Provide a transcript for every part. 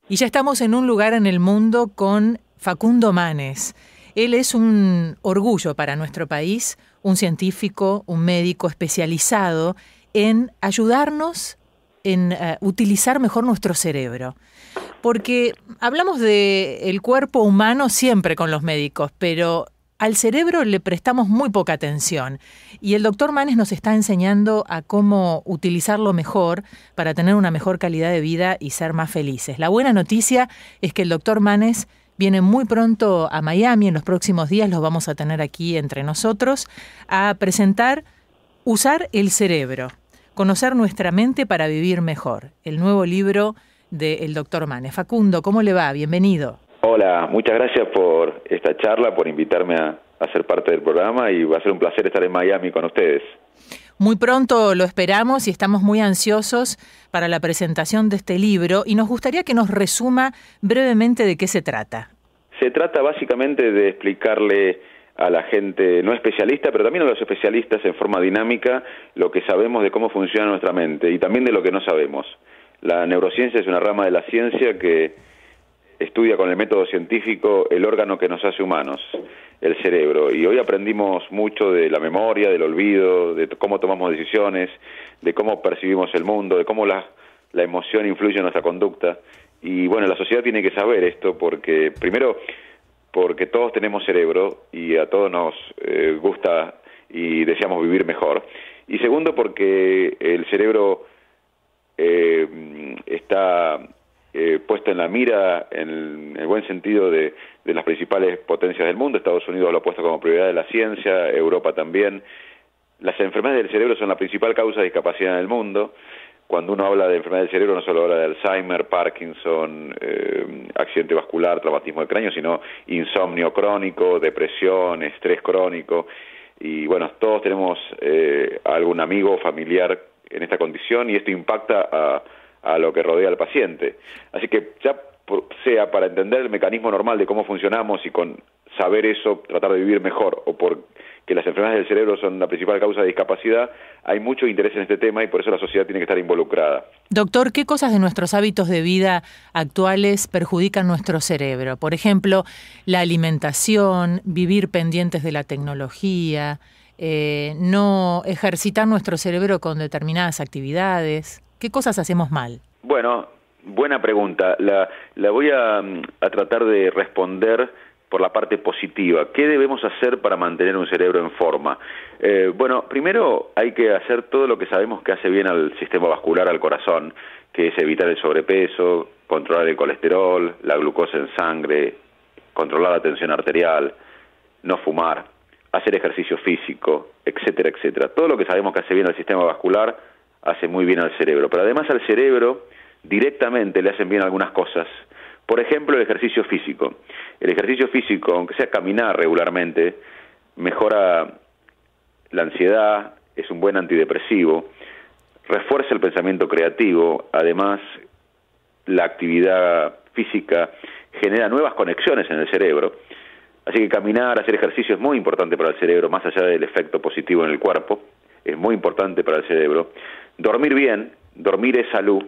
Y ya estamos en un lugar en el mundo con Facundo Manes. Él es un orgullo para nuestro país, un científico, un médico especializado en ayudarnos en utilizar mejor nuestro cerebro. Porque hablamos del cuerpo humano siempre con los médicos, pero al cerebro le prestamos muy poca atención. Y el doctor Manes nos está enseñando a cómo utilizarlo mejor para tener una mejor calidad de vida y ser más felices. La buena noticia es que el doctor Manes viene muy pronto a Miami. En los próximos días los vamos a tener aquí entre nosotros a presentar Usar el cerebro, conocer nuestra mente para vivir mejor. El nuevo libro del doctor Manes. Facundo, ¿cómo le va? Bienvenido. Hola, muchas gracias por esta charla, por invitarme a ser parte del programa y va a ser un placer estar en Miami con ustedes. Muy pronto lo esperamos y estamos muy ansiosos para la presentación de este libro y nos gustaría que nos resuma brevemente de qué se trata. Se trata básicamente de explicarle a la gente no especialista, pero también a los especialistas en forma dinámica, lo que sabemos de cómo funciona nuestra mente y también de lo que no sabemos. La neurociencia es una rama de la ciencia que estudia con el método científico el órgano que nos hace humanos, el cerebro. Y hoy aprendimos mucho de la memoria, del olvido, de cómo tomamos decisiones, de cómo percibimos el mundo, de cómo la emoción influye en nuestra conducta. Y bueno, la sociedad tiene que saber esto porque, primero, porque todos tenemos cerebro y a todos nos gusta y deseamos vivir mejor. Y segundo, porque el cerebro está puesto en la mira, en el buen sentido de las principales potencias del mundo. Estados Unidos lo ha puesto como prioridad de la ciencia, Europa también. Las enfermedades del cerebro son la principal causa de discapacidad en el mundo. Cuando uno habla de enfermedad del cerebro no solo habla de Alzheimer, Parkinson, accidente vascular, traumatismo de cráneo, sino insomnio crónico, depresión, estrés crónico. Y bueno, todos tenemos algún amigo o familiar en esta condición y esto impacta a lo que rodea al paciente. Así que ya sea para entender el mecanismo normal de cómo funcionamos y con saber eso tratar de vivir mejor o porque las enfermedades del cerebro son la principal causa de discapacidad, hay mucho interés en este tema y por eso la sociedad tiene que estar involucrada. Doctor, ¿qué cosas de nuestros hábitos de vida actuales perjudican nuestro cerebro? Por ejemplo, la alimentación, vivir pendientes de la tecnología, no ejercitar nuestro cerebro con determinadas actividades. ¿Qué cosas hacemos mal? Bueno, buena pregunta. La voy a tratar de responder por la parte positiva. ¿Qué debemos hacer para mantener un cerebro en forma? Bueno, primero hay que hacer todo lo que sabemos que hace bien al sistema vascular, al corazón, que es evitar el sobrepeso, controlar el colesterol, la glucosa en sangre, controlar la tensión arterial, no fumar, hacer ejercicio físico, etcétera, etcétera. Todo lo que sabemos que hace bien al sistema vascular hace muy bien al cerebro. Pero además al cerebro directamente le hacen bien algunas cosas. Por ejemplo, el ejercicio físico. El ejercicio físico, aunque sea caminar regularmente, mejora la ansiedad, es un buen antidepresivo, refuerza el pensamiento creativo, además la actividad física genera nuevas conexiones en el cerebro. Así que caminar, hacer ejercicio es muy importante para el cerebro, más allá del efecto positivo en el cuerpo, es muy importante para el cerebro. Dormir bien, dormir es salud.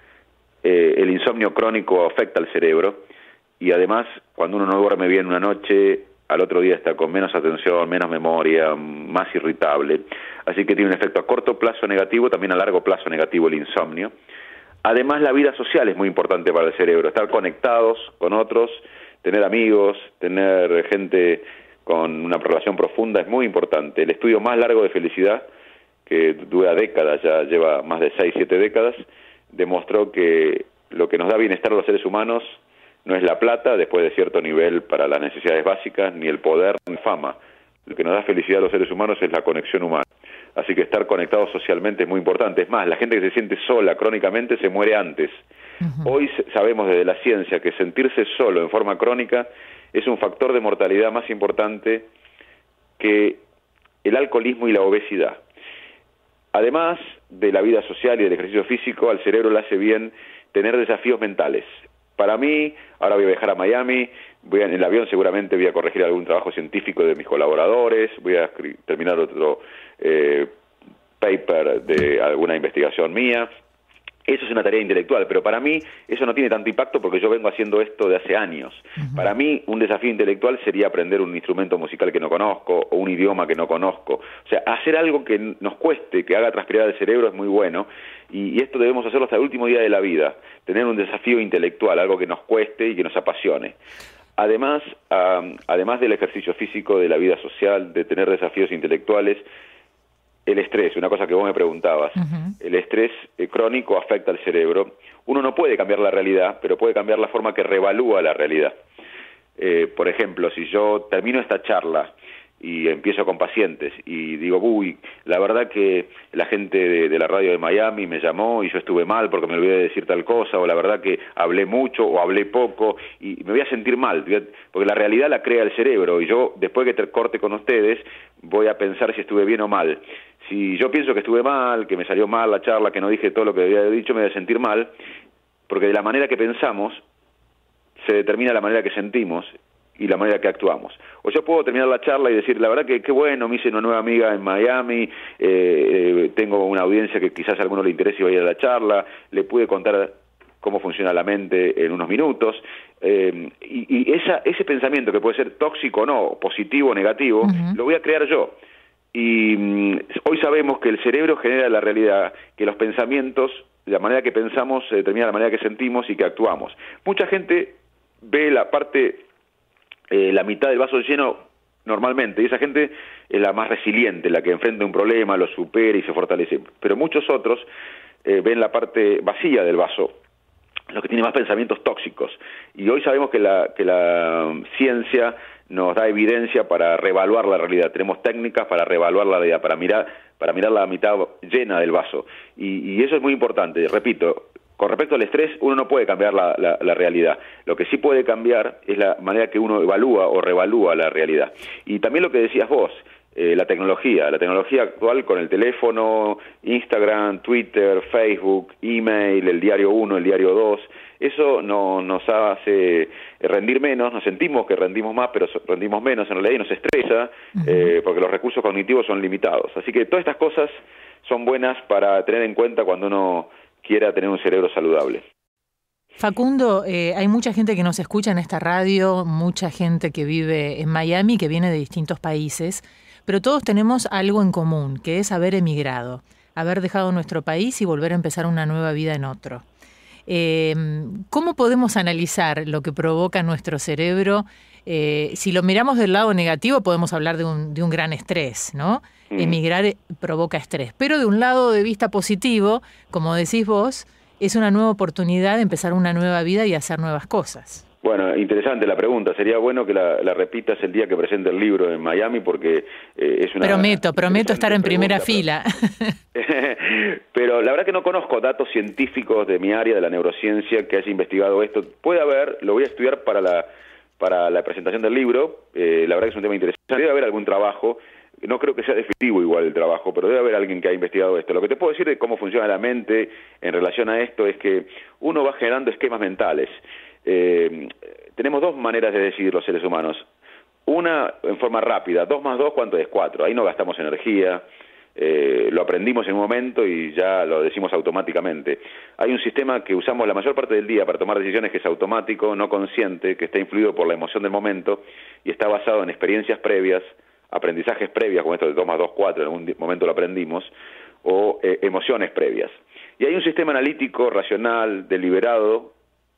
El insomnio crónico afecta al cerebro y además cuando uno no duerme bien una noche, al otro día está con menos atención, menos memoria, más irritable. Así que tiene un efecto a corto plazo negativo, también a largo plazo negativo el insomnio. Además la vida social es muy importante para el cerebro, estar conectados con otros, tener amigos, tener gente con una relación profunda es muy importante. El estudio más largo de felicidad, que dura décadas, ya lleva más de 6-7 décadas, demostró que lo que nos da bienestar a los seres humanos no es la plata, después de cierto nivel para las necesidades básicas, ni el poder, ni fama. Lo que nos da felicidad a los seres humanos es la conexión humana. Así que estar conectados socialmente es muy importante. Es más, la gente que se siente sola crónicamente se muere antes. Hoy sabemos desde la ciencia que sentirse solo en forma crónica es un factor de mortalidad más importante que el alcoholismo y la obesidad. Además de la vida social y del ejercicio físico, al cerebro le hace bien tener desafíos mentales. Para mí, ahora voy a viajar a Miami, en el avión seguramente voy a corregir algún trabajo científico de mis colaboradores, voy a terminar otro paper de alguna investigación mía, Eso es una tarea intelectual, pero para mí eso no tiene tanto impacto porque yo vengo haciendo esto de hace años. Para mí un desafío intelectual sería aprender un instrumento musical que no conozco o un idioma que no conozco. O sea, hacer algo que nos cueste, que haga transpirar el cerebro es muy bueno y esto debemos hacerlo hasta el último día de la vida, tener un desafío intelectual, algo que nos cueste y que nos apasione. Además del ejercicio físico, de la vida social, de tener desafíos intelectuales, el estrés, una cosa que vos me preguntabas, el estrés crónico afecta al cerebro. Uno no puede cambiar la realidad, pero puede cambiar la forma que revalúa la realidad. Por ejemplo, si yo termino esta charla y empiezo con pacientes y digo, uy, la verdad que la gente de la radio de Miami me llamó y yo estuve mal porque me olvidé de decir tal cosa, o la verdad que hablé mucho o hablé poco, y me voy a sentir mal, porque la realidad la crea el cerebro, y yo, después que corte con ustedes, voy a pensar si estuve bien o mal. Si yo pienso que estuve mal, que me salió mal la charla, que no dije todo lo que debía haber dicho, me voy a sentir mal, porque de la manera que pensamos se determina la manera que sentimos y la manera que actuamos. O yo puedo terminar la charla y decir, la verdad que qué bueno, me hice una nueva amiga en Miami, tengo una audiencia que quizás a alguno le interese y vaya a la charla, le pude contar cómo funciona la mente en unos minutos, y ese pensamiento que puede ser tóxico o no, positivo o negativo, lo voy a crear yo. Y hoy sabemos que el cerebro genera la realidad, que los pensamientos, la manera que pensamos determina la manera que sentimos y que actuamos. Mucha gente ve la parte, la mitad del vaso lleno normalmente, y esa gente es la más resiliente, la que enfrenta un problema, lo supera y se fortalece. Pero muchos otros ven la parte vacía del vaso, los que tienen más pensamientos tóxicos. Y hoy sabemos que la ciencia nos da evidencia para reevaluar la realidad. Tenemos técnicas para reevaluar la realidad, para mirar la mitad llena del vaso. Y eso es muy importante. Repito, con respecto al estrés, uno no puede cambiar la realidad. Lo que sí puede cambiar es la manera que uno evalúa o reevalúa la realidad. Y también lo que decías vos, la tecnología actual con el teléfono, Instagram, Twitter, Facebook, email, el diario 1, el diario 2, eso nos hace rendir menos, nos sentimos que rendimos más, pero rendimos menos en realidad, y nos estresa, porque los recursos cognitivos son limitados. Así que todas estas cosas son buenas para tener en cuenta cuando uno quiera tener un cerebro saludable. Facundo, hay mucha gente que nos escucha en esta radio, mucha gente que vive en Miami, que viene de distintos países, pero todos tenemos algo en común, que es haber emigrado, haber dejado nuestro país y volver a empezar una nueva vida en otro. ¿Cómo podemos analizar lo que provoca nuestro cerebro? Si lo miramos del lado negativo, podemos hablar de un gran estrés, ¿no? Emigrar provoca estrés. Pero de un lado de vista positivo, como decís vos, es una nueva oportunidad de empezar una nueva vida y hacer nuevas cosas. Bueno, interesante la pregunta. Sería bueno que la repitas el día que presente el libro en Miami, porque es una... Prometo estar en primera fila. Pero la verdad que no conozco datos científicos de mi área, de la neurociencia, que haya investigado esto. Puede haber, lo voy a estudiar para la presentación del libro. La verdad que es un tema interesante. Debe haber algún trabajo. No creo que sea definitivo igual el trabajo, pero debe haber alguien que ha investigado esto. Lo que te puedo decir de cómo funciona la mente en relación a esto es que uno va generando esquemas mentales. Tenemos dos maneras de decidir los seres humanos. Una en forma rápida, 2 más 2, ¿cuánto es? 4. Ahí no gastamos energía, lo aprendimos en un momento y ya lo decimos automáticamente. Hay un sistema que usamos la mayor parte del día para tomar decisiones que es automático, no consciente, que está influido por la emoción del momento y está basado en experiencias previas, aprendizajes previas, como esto de 2 más 2, 4, en algún momento lo aprendimos, o emociones previas. Y hay un sistema analítico, racional, deliberado,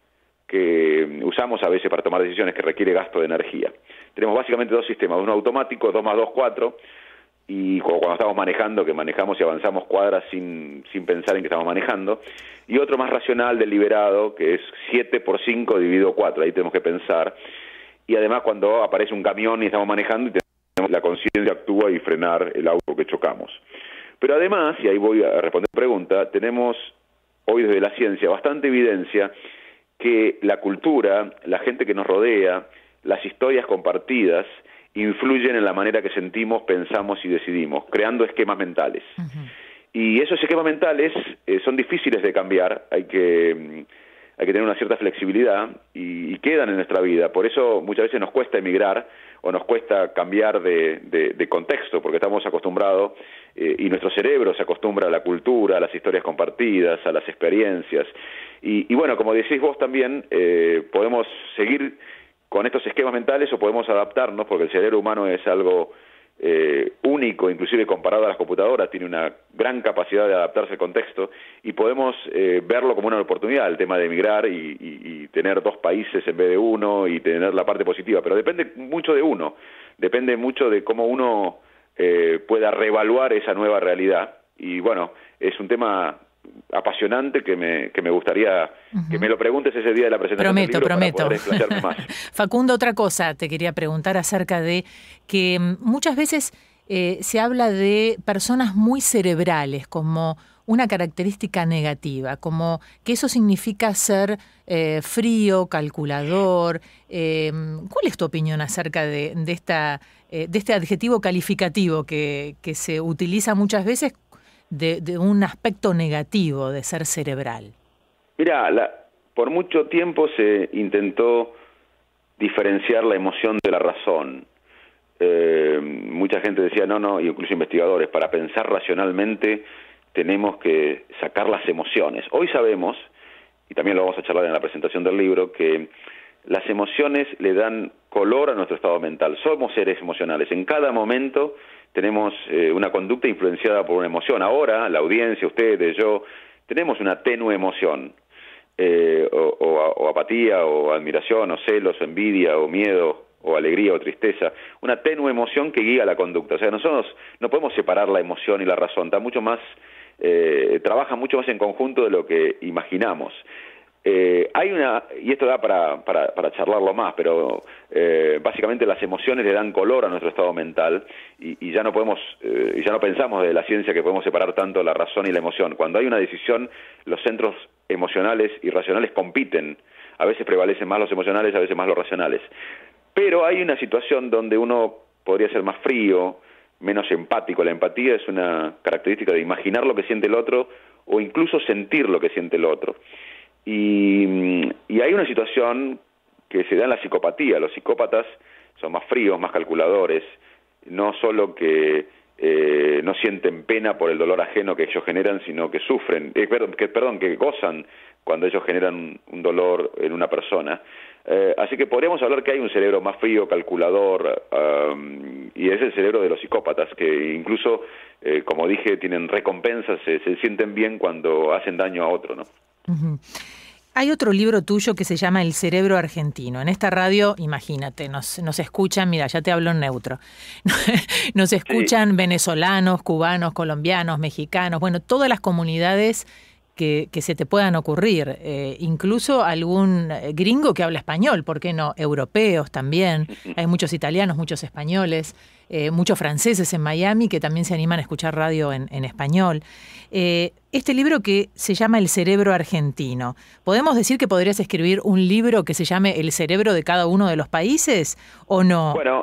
que usamos a veces para tomar decisiones que requiere gasto de energía. Tenemos básicamente dos sistemas, uno automático, 2 más 2, 4, y cuando estamos manejando, que manejamos y avanzamos cuadras sin pensar en que estamos manejando, y otro más racional, deliberado, que es 7 por 5 dividido 4, ahí tenemos que pensar, y además cuando aparece un camión y estamos manejando, la conciencia actúa y frenar el auto que chocamos. Pero además, y ahí voy a responder la pregunta, tenemos hoy desde la ciencia bastante evidencia que la cultura, la gente que nos rodea, las historias compartidas, influyen en la manera que sentimos, pensamos y decidimos, creando esquemas mentales. Y esos esquemas mentales son difíciles de cambiar, hay que hay que tener una cierta flexibilidad y quedan en nuestra vida. Por eso muchas veces nos cuesta emigrar o nos cuesta cambiar de contexto, porque estamos acostumbrados y nuestro cerebro se acostumbra a la cultura, a las historias compartidas, a las experiencias. Y bueno, como decís vos también, podemos seguir con estos esquemas mentales o podemos adaptarnos, porque el cerebro humano es algo único, inclusive comparado a las computadoras, tiene una gran capacidad de adaptarse al contexto y podemos verlo como una oportunidad, el tema de emigrar y tener 2 países en vez de uno y tener la parte positiva, pero depende mucho de uno, depende mucho de cómo uno pueda reevaluar esa nueva realidad. Y bueno, es un tema apasionante que me gustaría que me lo preguntes ese día de la presentación del libro para poder explayarme más. Facundo, otra cosa te quería preguntar acerca de que muchas veces se habla de personas muy cerebrales como una característica negativa, como que eso significa ser frío, calculador. ¿Cuál es tu opinión acerca de este adjetivo calificativo que se utiliza muchas veces de un aspecto negativo de ser cerebral? Mira, por mucho tiempo se intentó diferenciar la emoción de la razón. Mucha gente decía, no, incluso investigadores, para pensar racionalmente tenemos que sacar las emociones. Hoy sabemos, y también lo vamos a charlar en la presentación del libro, que las emociones le dan color a nuestro estado mental. Somos seres emocionales. En cada momento tenemos una conducta influenciada por una emoción. Ahora, la audiencia, ustedes, yo, tenemos una tenue emoción, o apatía, o admiración, o celos, o envidia, o miedo, o alegría, o tristeza. Una tenue emoción que guía la conducta. O sea, nosotros no podemos separar la emoción y la razón. Está mucho más, trabaja mucho más en conjunto de lo que imaginamos. Hay y esto da para charlarlo más, pero básicamente las emociones le dan color a nuestro estado mental y ya no podemos, y ya no pensamos de la ciencia que podemos separar tanto la razón y la emoción. Cuando hay una decisión, los centros emocionales y racionales compiten. A veces prevalecen más los emocionales, a veces más los racionales. Pero hay una situación donde uno podría ser más frío, menos empático. La empatía es una característica de imaginar lo que siente el otro o incluso sentir lo que siente el otro. Y hay una situación que se da en la psicopatía. Los psicópatas son más fríos, más calculadores, no solo que no sienten pena por el dolor ajeno que ellos generan, sino que sufren, que gozan cuando ellos generan un dolor en una persona. Así que podríamos hablar que hay un cerebro más frío, calculador, y es el cerebro de los psicópatas, que incluso, como dije, tienen recompensas, se sienten bien cuando hacen daño a otro, ¿no? Uh-huh. Hay otro libro tuyo que se llama El cerebro argentino. En esta radio, imagínate, nos escuchan, mira, ya te hablo en neutro, nos escuchan venezolanos, cubanos, colombianos, mexicanos, bueno, todas las comunidades que se te puedan ocurrir, incluso algún gringo que habla español, ¿por qué no? Europeos también, hay muchos italianos, muchos españoles, muchos franceses en Miami que también se animan a escuchar radio en español. Este libro que se llama El cerebro argentino, ¿podemos decir que podrías escribir un libro que se llame El cerebro de cada uno de los países o no? Bueno,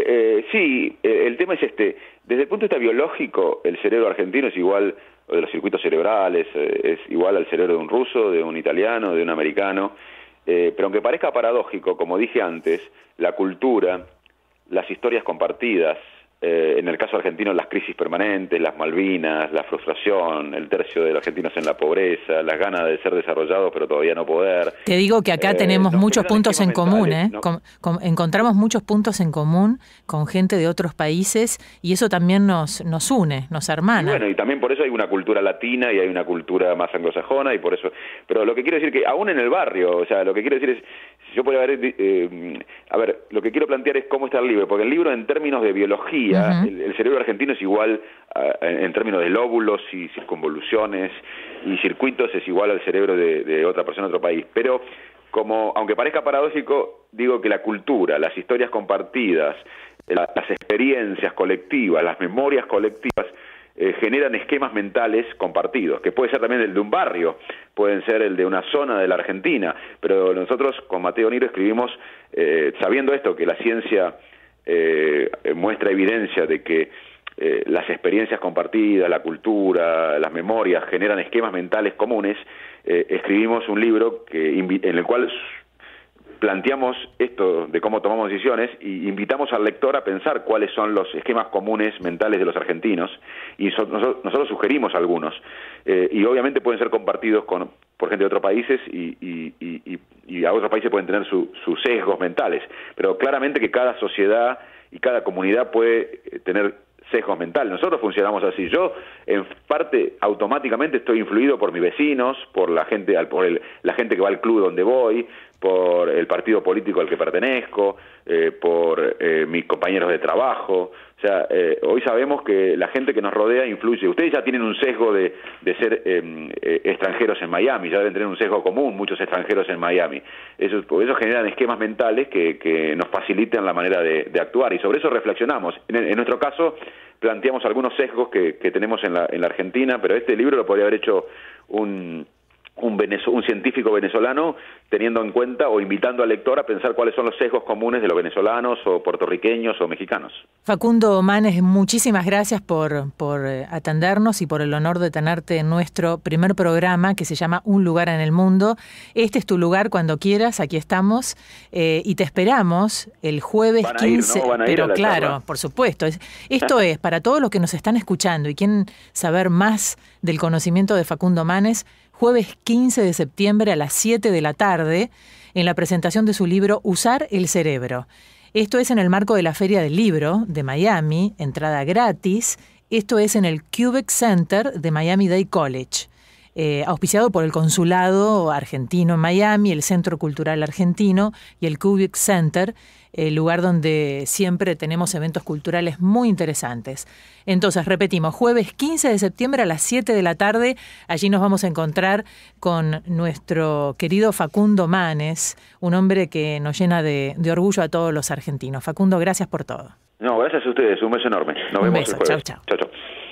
sí, el tema es este. Desde el punto de vista biológico, el cerebro argentino es igual, de los circuitos cerebrales, es igual al cerebro de un ruso, de un italiano, de un americano, pero aunque parezca paradójico, como dije antes, la cultura, las historias compartidas, en el caso argentino las crisis permanentes, las Malvinas, la frustración, el tercio de los argentinos en la pobreza, las ganas de ser desarrollados pero todavía no poder. Te digo que acá tenemos muchos puntos en común, ¿no? Encontramos muchos puntos en común con gente de otros países y eso también nos une, nos hermana. Y bueno, y también por eso hay una cultura latina y hay una cultura más anglosajona y por eso. Pero lo que quiero decir que aún en el barrio, o sea, lo que quiero decir es, yo podría haber, lo que quiero plantear es cómo está el libro, porque el libro en términos de biología, el cerebro argentino es igual en términos de lóbulos y circunvoluciones y circuitos, es igual al cerebro de otra persona de otro país, pero aunque parezca paradójico, digo que la cultura, las historias compartidas, las experiencias colectivas, las memorias colectivas generan esquemas mentales compartidos, que puede ser también el de un barrio, pueden ser el de una zona de la Argentina, pero nosotros con Mateo Niro escribimos sabiendo esto, que la ciencia muestra evidencia de que las experiencias compartidas, la cultura, las memorias generan esquemas mentales comunes. escribimos un libro en el cual planteamos esto de cómo tomamos decisiones y invitamos al lector a pensar cuáles son los esquemas comunes mentales de los argentinos, y nosotros sugerimos algunos, y obviamente pueden ser compartidos por gente de otros países, y a otros países pueden tener sus sesgos mentales, pero claramente que cada sociedad y cada comunidad puede tener sesgos mentales. Nosotros funcionamos así. Yo, en parte, automáticamente estoy influido por mis vecinos, por la gente que va al club donde voy, por el partido político al que pertenezco, por mis compañeros de trabajo. O sea, hoy sabemos que la gente que nos rodea influye. Ustedes ya tienen un sesgo de ser extranjeros en Miami, ya deben tener un sesgo común, muchos extranjeros en Miami. Eso generan esquemas mentales que nos facilitan la manera de actuar, y sobre eso reflexionamos. En nuestro caso, planteamos algunos sesgos que tenemos en la Argentina, pero este libro lo podría haber hecho un científico venezolano, teniendo en cuenta o invitando al lector a pensar cuáles son los sesgos comunes de los venezolanos o puertorriqueños o mexicanos. Facundo Manes, muchísimas gracias por atendernos y por el honor de tenerte en nuestro primer programa, que se llama Un lugar en el mundo. Este es tu lugar cuando quieras, aquí estamos, y te esperamos el jueves 15. Pero claro, charla. Por supuesto. Esto es para todos los que nos están escuchando y quieren saber más del conocimiento de Facundo Manes. Jueves 15 de septiembre a las 7 de la tarde, en la presentación de su libro Usar el cerebro. Esto es en el marco de la Feria del Libro de Miami, entrada gratis. Esto es en el Kubik Center de Miami-Dade College, auspiciado por el Consulado Argentino en Miami, el Centro Cultural Argentino y el Kubik Center, el lugar donde siempre tenemos eventos culturales muy interesantes. Entonces, repetimos, jueves 15 de septiembre a las 7 de la tarde, allí nos vamos a encontrar con nuestro querido Facundo Manes, un hombre que nos llena de orgullo a todos los argentinos. Facundo, gracias por todo. No, gracias a ustedes, un beso enorme. Nos vemos el jueves. Chau, chau. Chau, chau.